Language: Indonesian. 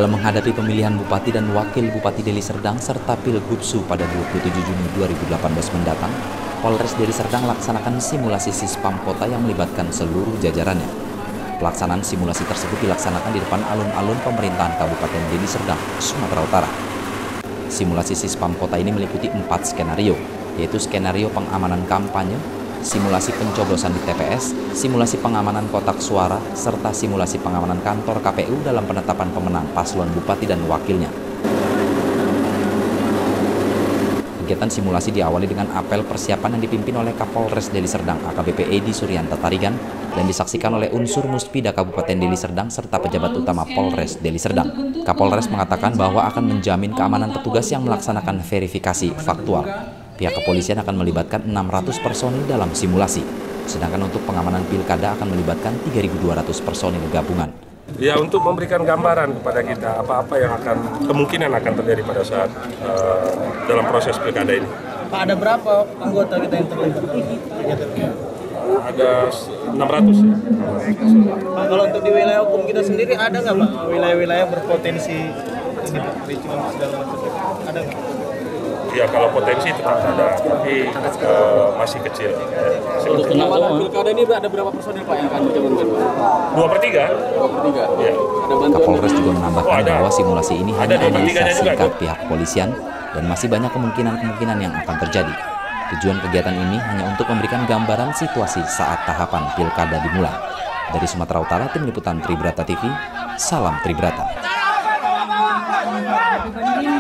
Dalam menghadapi pemilihan Bupati dan Wakil Bupati Deli Serdang serta Pilgubsu pada 27 Juni 2018 mendatang, Polres Deli Serdang laksanakan simulasi Sispam Kota yang melibatkan seluruh jajarannya. Pelaksanaan simulasi tersebut dilaksanakan di depan alun-alun pemerintahan Kabupaten Deli Serdang, Sumatera Utara. Simulasi Sispam Kota ini meliputi 4 skenario, yaitu skenario pengamanan kampanye, simulasi pencoblosan di TPS, simulasi pengamanan kotak suara, serta simulasi pengamanan kantor KPU dalam penetapan pemenang paslon bupati dan wakilnya. Kegiatan simulasi diawali dengan apel persiapan yang dipimpin oleh Kapolres Deli Serdang AKBP Edi Suryanta Tarigan dan disaksikan oleh unsur Muspida Kabupaten Deli Serdang serta pejabat utama Polres Deli Serdang. Kapolres mengatakan bahwa akan menjamin keamanan petugas yang melaksanakan verifikasi faktual. Pihak kepolisian akan melibatkan 600 personil dalam simulasi, sedangkan untuk pengamanan pilkada akan melibatkan 3.200 personil gabungan. Ya, untuk memberikan gambaran kepada kita apa-apa yang kemungkinan akan terjadi pada saat dalam proses pilkada ini. Pak, ada berapa anggota kita yang terlibat? Ada 600 ya. Pak, kalau untuk di wilayah hukum kita sendiri ada nggak Pak wilayah-wilayah berpotensi ini kericuhan segala macam? Ada nggak? Ya, kalau potensi tetap ada, tapi masih kecil. Untuk pengamanan pilkada ini ada berapa personil Pak yang akan berjalan? 2/3. 2/3. Ya. Kapolres juga menambahkan bahwa simulasi ini hanya analisa singkat pihak kepolisian dan masih banyak kemungkinan-kemungkinan yang akan terjadi. Tujuan kegiatan ini hanya untuk memberikan gambaran situasi saat tahapan pilkada dimulai. Dari Sumatera Utara, Tim Liputan Tribrata TV, salam Tribrata.